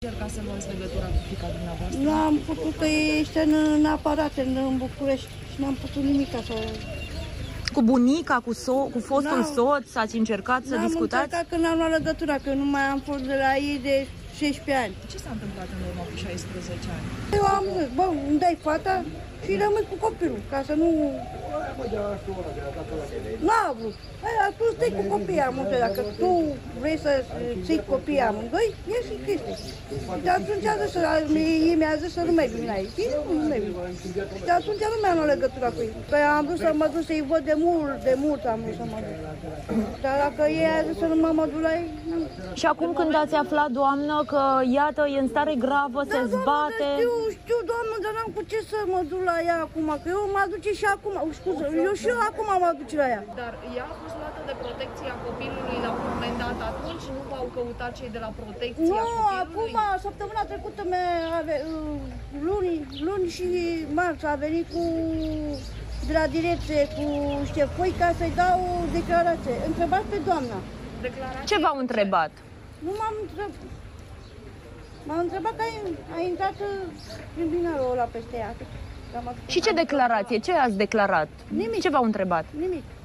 încercat să luați legătura cu fiica dumneavoastră? N-am putut, că este în aparat, în București și n-am putut nimic să... Cu bunica, cu fostul soț, ați încercat să discutați? Am încercat că n-am luat legătura, că nu mai am fost de la ei de 16 ani. Ce s-a întâmplat în urmă cu 16 ani? Eu am zis, bă, îmi dai fata și rămâi cu copilul, ca să nu... N-a vrut. Tu stai cu copiii amândoi, dacă tu vrei să ții copiii amândoi, ieși și chestii. Și atunci a zis, ei mi-a zis să nu mai vin aici. Și nu mai vin. Și atunci nu mi-am luat legătura cu ei. Că am vrut să mă duc să-i văd de mult am vrut să mă duc. Dar dacă ei a zis să nu mă duc la ei, nu. Și acum când ați aflat, doamnă, că iată, e în stare gravă, se zbate... Știu, doamnă, dar n-am cu ce să mă duc la ea acum, că eu mă aduce și acum, scuză, eu și eu acum mă aduce la ea. Dar ea a fost luată de protecția copilului la un moment dat, atunci nu v-au căutat cei de la protecția copilului? Nu, acum, săptămâna trecută, luni și marți a venit de la direcție cu șefoi ca să-i dau declarație. Întrebați pe doamna. Declarație? Ce v-au întrebat? Nu m-am întrebat. M-am întrebat că a intrat criminalul ăla peste ea. Și ce declarație? Ce ați declarat? Nimic. Ce v-au întrebat? Nimic.